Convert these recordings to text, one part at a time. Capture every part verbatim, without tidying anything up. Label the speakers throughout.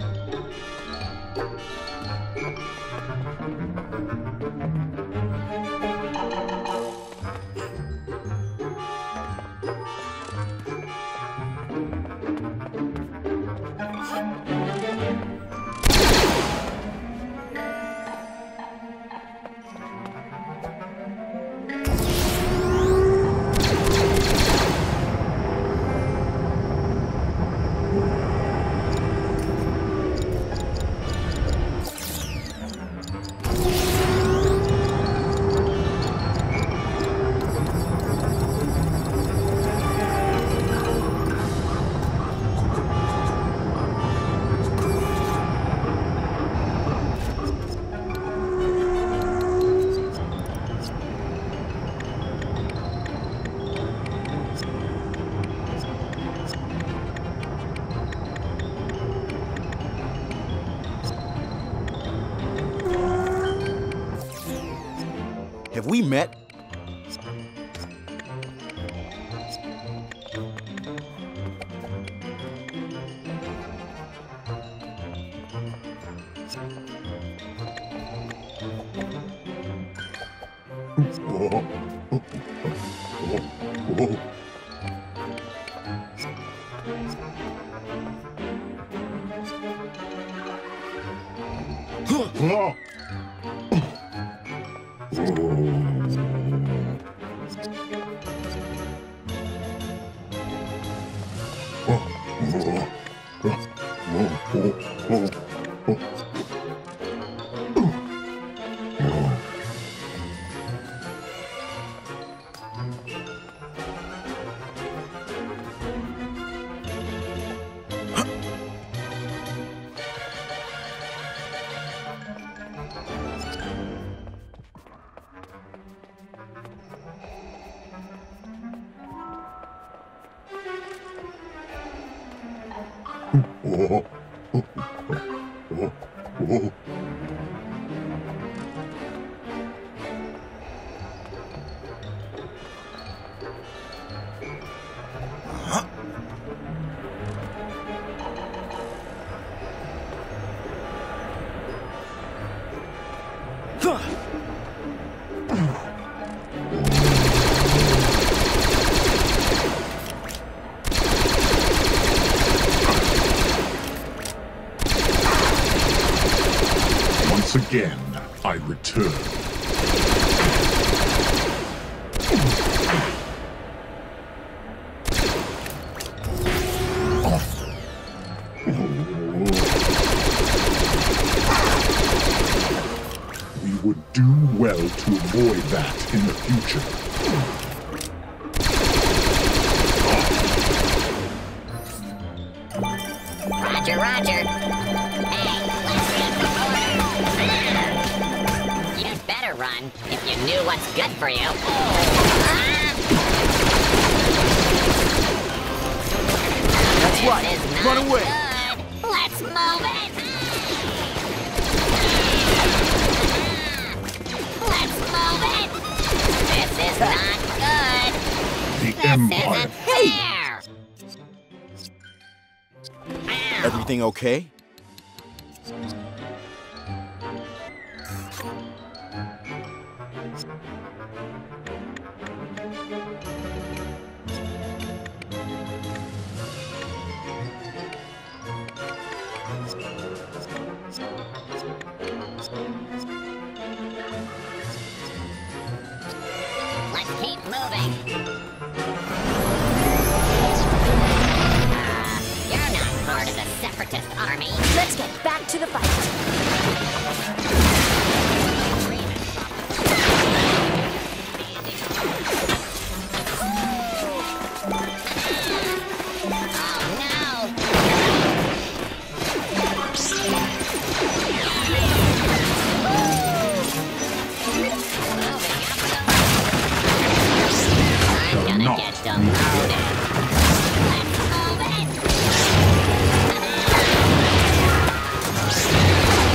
Speaker 1: Have we met?
Speaker 2: Once again, I return. We would do well to avoid that in the future.
Speaker 3: Roger, roger. Hey, let's get the order. You'd better run if you knew what's good for you. Ah!
Speaker 1: That's
Speaker 3: This
Speaker 1: right.
Speaker 3: is not
Speaker 1: Run away.
Speaker 3: good. Let's move it. Let's move it. This is not good.
Speaker 2: The
Speaker 3: This
Speaker 2: Empire.
Speaker 3: isn't fair. Ow.
Speaker 1: Everything okay?
Speaker 3: Let's keep moving. You're not part of the Separatist army.
Speaker 4: Let's get back to the fight.
Speaker 3: Oh no! I'm gonna
Speaker 2: Not
Speaker 3: get demoted. Let's move it.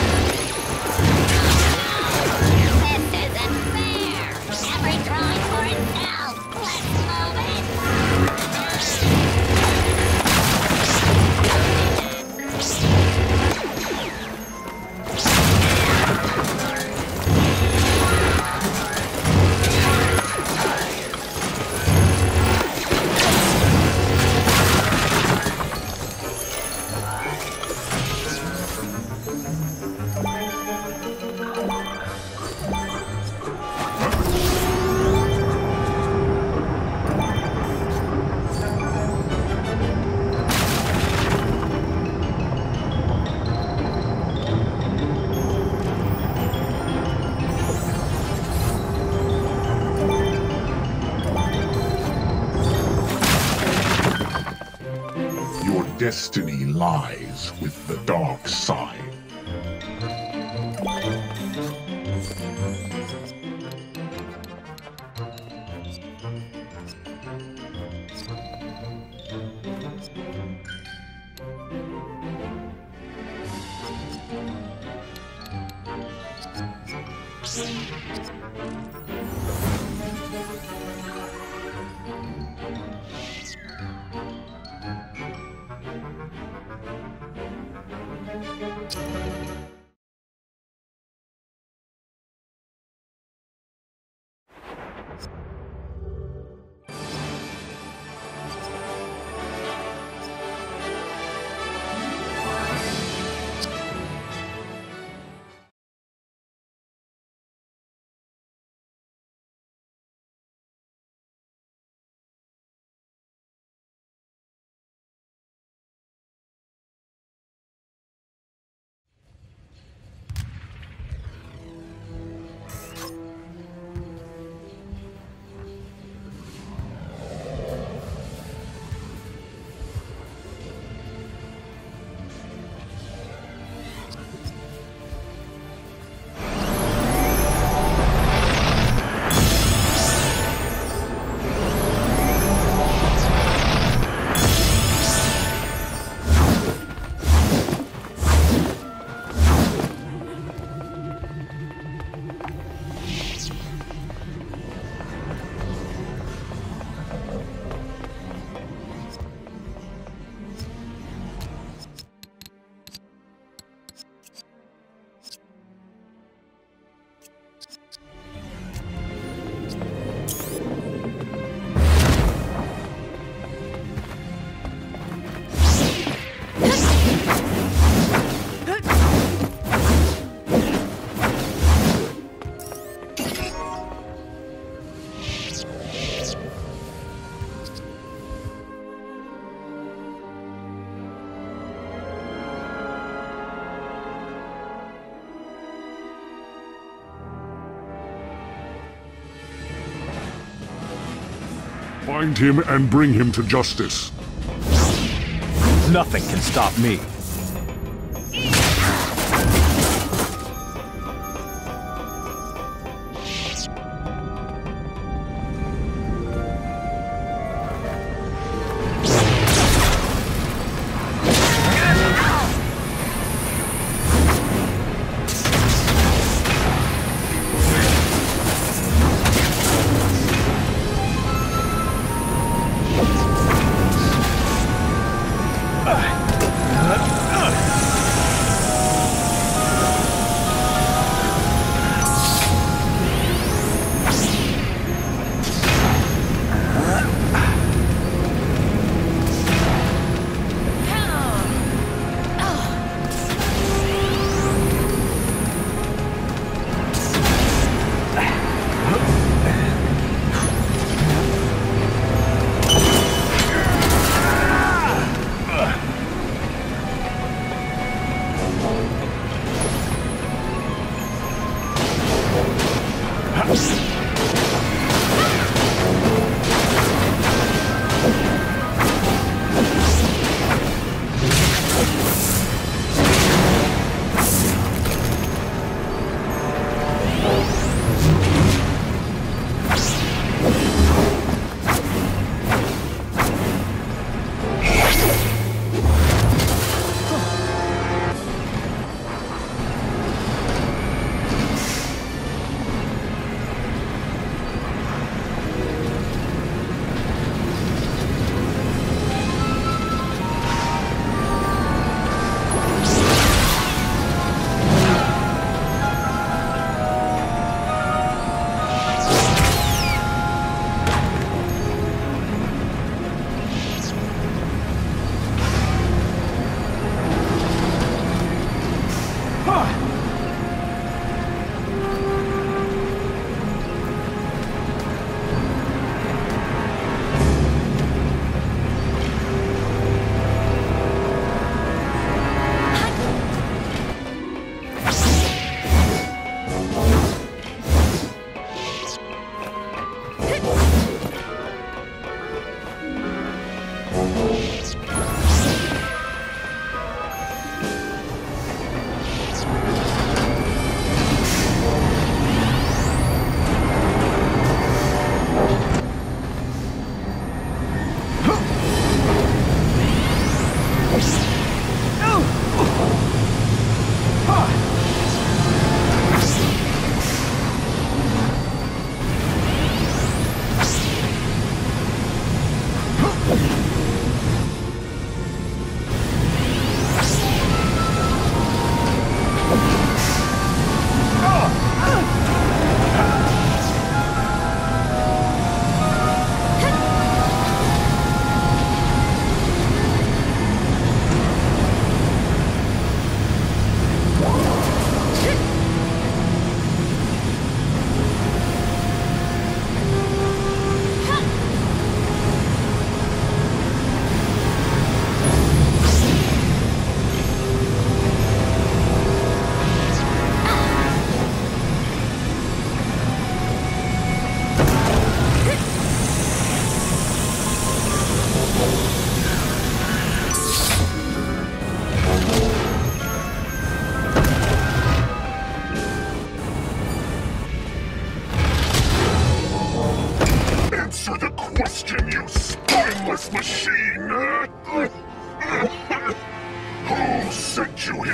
Speaker 2: destiny lies with the dark side. Find him and bring him to justice.
Speaker 4: Nothing can stop me.
Speaker 5: Huh?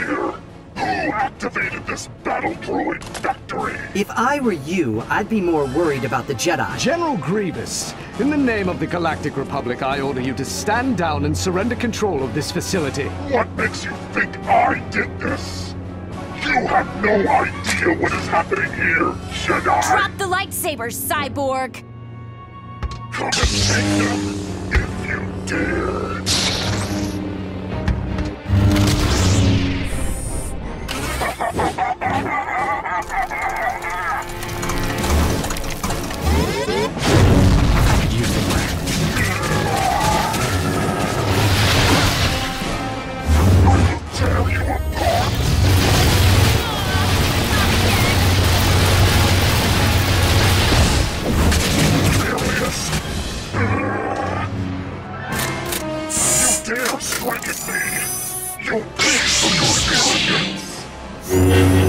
Speaker 2: here? Who activated this battle droid factory?
Speaker 4: If I were you, I'd be more worried about the Jedi.
Speaker 5: General Grievous, in the name of the Galactic Republic, I order you to stand down and surrender control of this facility.
Speaker 2: What makes you think I did this? You have no idea what is happening here, Jedi!
Speaker 6: Drop the lightsabers, Cyborg!
Speaker 2: Come and take them, if you dare! Dare strike at me! You'll pay for your arrogance!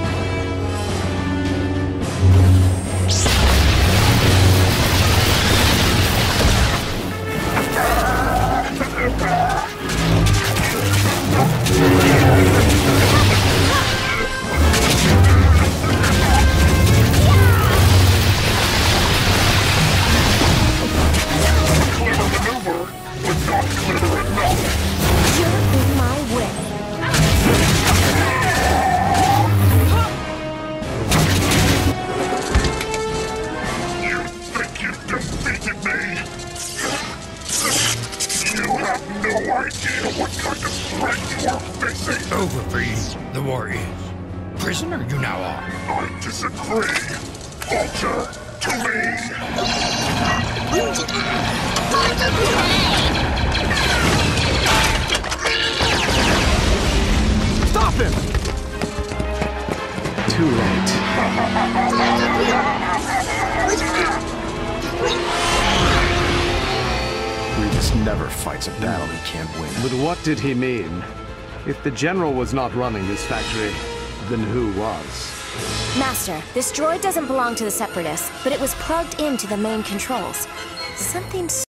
Speaker 7: Overbreathe, the war is. Prisoner you now are.
Speaker 2: I disagree. Alter to me.
Speaker 5: Stop him! Too late.
Speaker 1: Grievous never fights a battle he can't win.
Speaker 5: But what did he mean? If the General was not running this factory, then who was?
Speaker 6: Master, this droid doesn't belong to the Separatists, but it was plugged into the main controls. Something